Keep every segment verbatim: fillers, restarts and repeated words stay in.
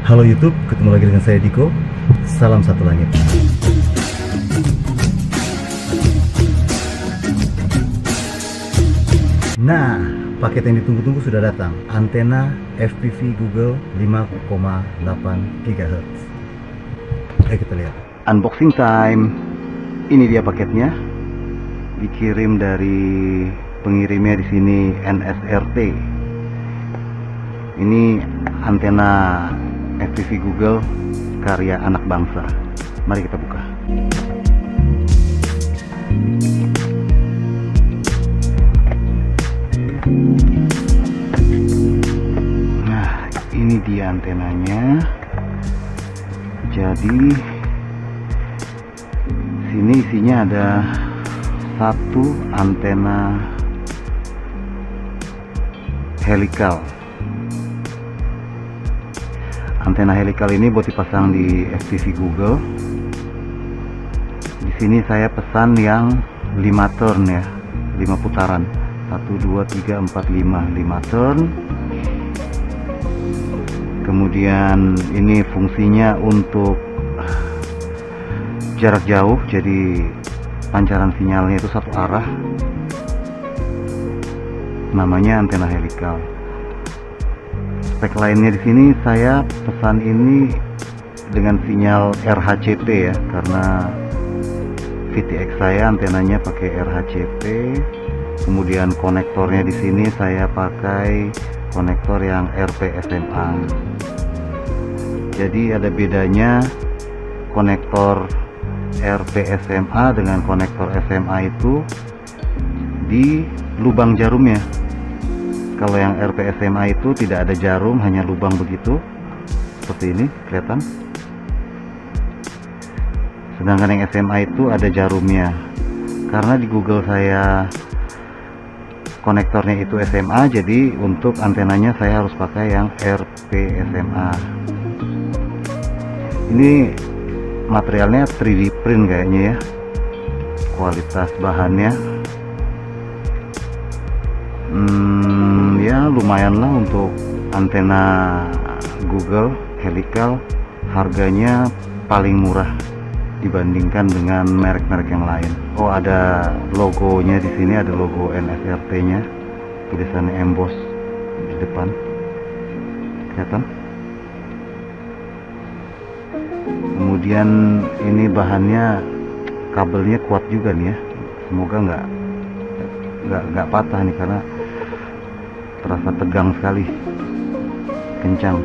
Halo YouTube, ketemu lagi dengan saya Diko. Salam satu langit. Nah, paket yang ditunggu-tunggu sudah datang. Antena F P V Google lima koma delapan gigahertz. Ayo kita lihat. Unboxing time. Ini dia paketnya. Dikirim dari pengirimnya di sini N S R T. Ini antena F P V Google karya anak bangsa. Mari kita buka. Nah, ini dia antenanya. Jadi sini isinya ada satu antena helikal. Antena helikal ini buat dipasang di F P V Google. Di sini saya pesan yang lima turn ya, lima putaran. satu dua tiga empat lima, lima turn. Kemudian ini fungsinya untuk jarak jauh, jadi pancaran sinyalnya itu satu arah. Namanya antena helikal. Spek lainnya di sini saya pesan ini dengan sinyal R H C P ya, karena V T X saya antenanya pakai R H C P. Kemudian konektornya di sini saya pakai konektor yang R P S M A. Jadi ada bedanya konektor R P S M A dengan konektor S M A itu di lubang jarumnya. Kalau yang R P S M A itu tidak ada jarum, hanya lubang begitu, seperti ini kelihatan. Sedangkan yang S M A itu ada jarumnya. Karena di Google saya konektornya itu S M A, jadi untuk antenanya saya harus pakai yang R P S M A. Ini materialnya tiga D print kayaknya ya, kualitas bahannya hmm, ya lumayan lah untuk antena Google helikal. Harganya paling murah dibandingkan dengan merek-merek yang lain. Oh, ada logonya di sini, ada logo N S R T-nya, tulisannya emboss di depan, kelihatan. Kemudian ini bahannya, kabelnya kuat juga nih ya. Semoga nggak nggak nggak patah nih, karena terasa tegang sekali, kencang.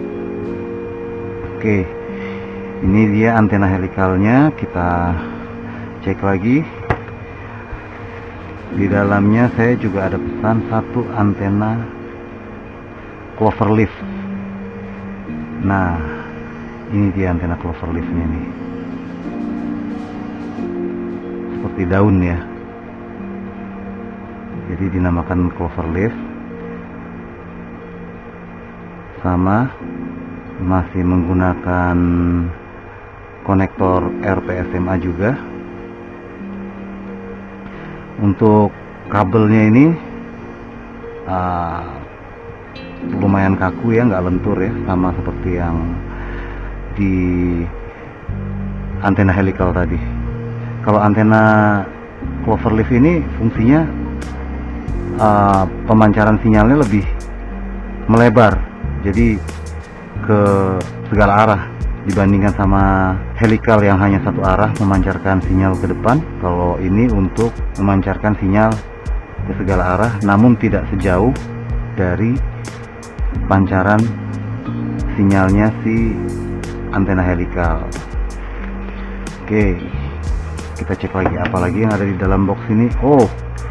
Oke, ini dia antena helikalnya. Kita cek lagi. Di dalamnya saya juga ada pesan satu antena cloverleaf. Nah, ini dia antena cloverleaf-nya nih. Seperti daun ya. Jadi dinamakan cloverleaf. Sama masih menggunakan konektor R P S M A juga. Untuk kabelnya ini uh, lumayan kaku ya, nggak lentur ya, sama seperti yang di antena helikal tadi. Kalau antena cloverleaf ini fungsinya uh, pemancaran sinyalnya lebih melebar, jadi ke segala arah dibandingkan sama helikal yang hanya satu arah memancarkan sinyal ke depan. Kalau ini untuk memancarkan sinyal ke segala arah, namun tidak sejauh dari pancaran sinyalnya si antena helikal. Oke, kita cek lagi apa lagi yang ada di dalam box ini. Oh,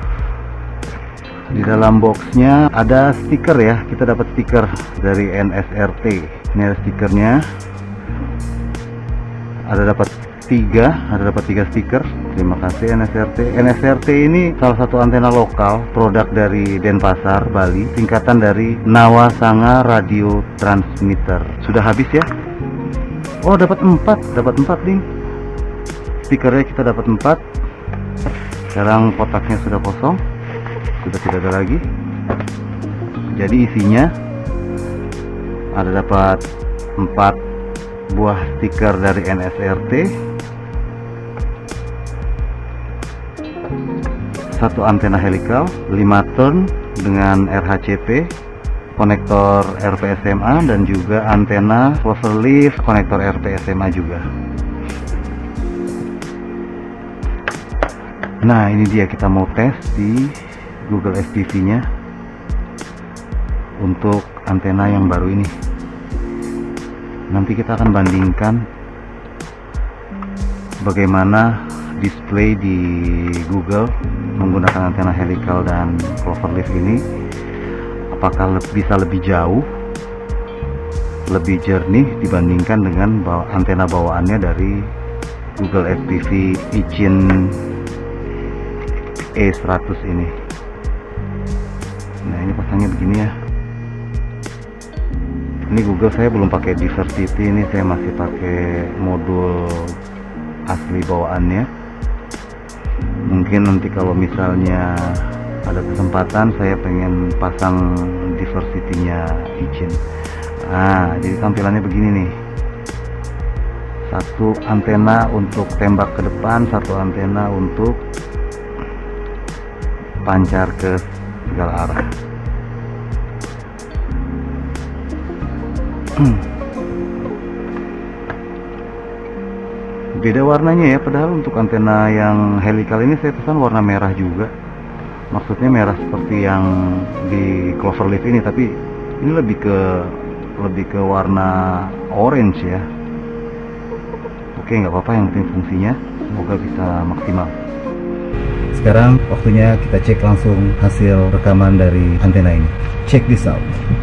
di dalam boxnya ada stiker ya. Kita dapat stiker dari N S R T. Ini ada stikernya. Ada dapat tiga, ada dapat tiga stiker. Terima kasih N S R T. N S R T ini salah satu antena lokal, produk dari Denpasar, Bali. Singkatan dari Nawasanga Radio Transmitter. Sudah habis ya? Oh, dapat empat, dapat empat nih. Stikernya kita dapat empat. Sekarang kotaknya sudah kosong, sudah tidak ada lagi. Jadi isinya ada dapat empat buah stiker dari N S R T, satu antena helikal, lima turn dengan R H C P, konektor R P S M A, dan juga antena cloverleaf konektor R P S M A juga. Nah, ini dia, kita mau tes di Google F P V nya untuk antena yang baru ini. Nanti kita akan bandingkan bagaimana display di Google menggunakan antena helikal dan cloverleaf ini, apakah le bisa lebih jauh, lebih jernih dibandingkan dengan bawa antena bawaannya dari Google F P V Ichin E seratus ini. Nah, ini pasangnya begini ya. Ini Google saya belum pakai Diversity, ini saya masih pakai modul asli bawaannya. Mungkin nanti kalau misalnya ada kesempatan saya pengen pasang Diversity-nya Ichin. Nah, jadi tampilannya begini nih. Satu antena untuk tembak ke depan, satu antena untuk pancar ke segala arah. Hmm. Beda warnanya ya, padahal untuk antena yang helikal ini saya pesan warna merah juga. Maksudnya merah seperti yang di cloverleaf ini, tapi ini lebih ke lebih ke warna orange ya. Oke, nggak apa-apa, yang penting fungsinya semoga bisa maksimal. Sekarang waktunya kita cek langsung hasil rekaman dari antena ini. Check this out.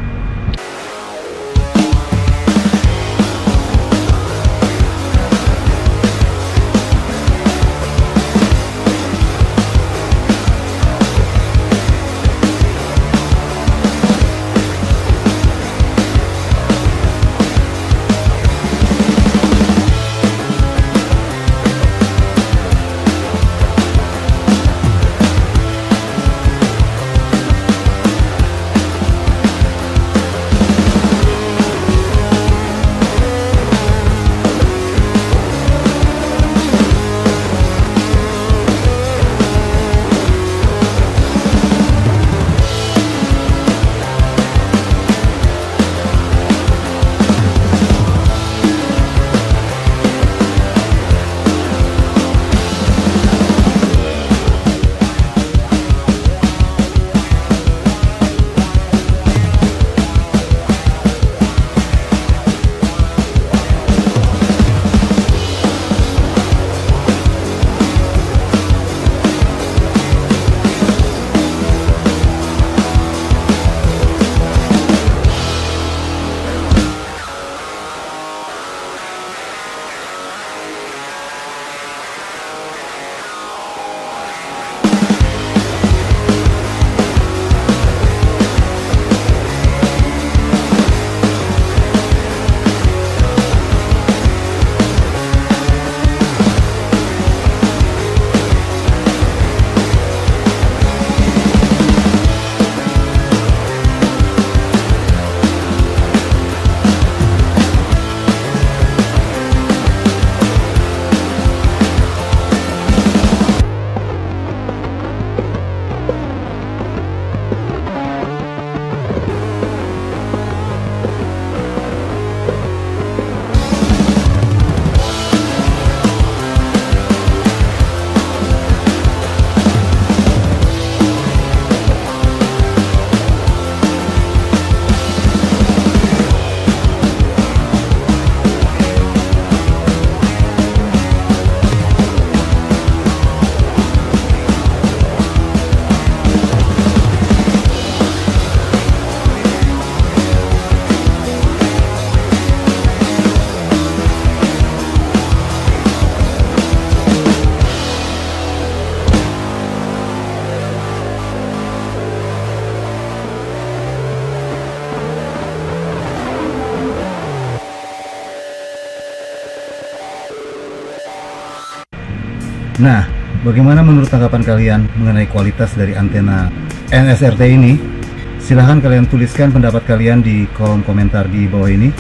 Nah, bagaimana menurut tanggapan kalian mengenai kualitas dari antena N S R T ini? Silahkan kalian tuliskan pendapat kalian di kolom komentar di bawah ini.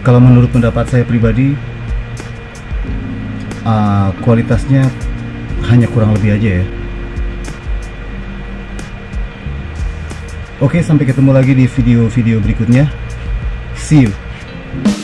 kalau menurut pendapat saya pribadi, uh, kualitasnya hanya kurang lebih aja ya. Oke, sampai ketemu lagi di video-video berikutnya. See you.